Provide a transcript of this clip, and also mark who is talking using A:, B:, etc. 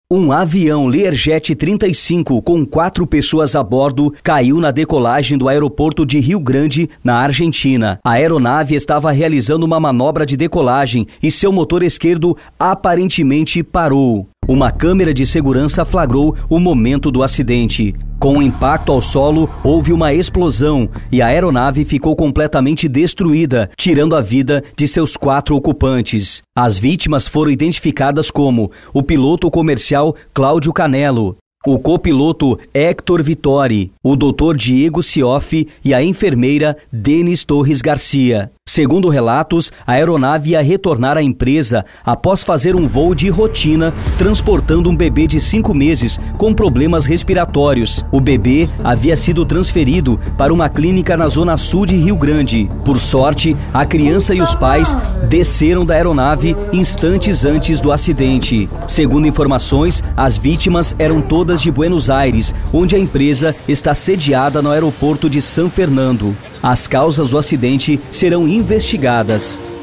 A: Um avião Learjet 35 com 4 pessoas a bordo caiu na decolagem do aeroporto de Rio Grande, na Argentina. A aeronave estava realizando uma manobra de decolagem e seu motor esquerdo aparentemente parou. Uma câmera de segurança flagrou o momento do acidente. Com o impacto ao solo, houve uma explosão e a aeronave ficou completamente destruída, tirando a vida de seus 4 ocupantes. As vítimas foram identificadas como o piloto comercial Cláudio Canello, o copiloto Héctor Vittori, o Dr. Diego Sioff e a enfermeira Denis Torres Garcia. Segundo relatos, a aeronave ia retornar à empresa após fazer um voo de rotina, transportando um bebê de 5 meses com problemas respiratórios. O bebê havia sido transferido para uma clínica na zona sul de Rio Grande. Por sorte, a criança e os pais desceram da aeronave instantes antes do acidente. Segundo informações, as vítimas eram todas de Buenos Aires, onde a empresa está sediada no aeroporto de São Fernando. As causas do acidente serão investigadas.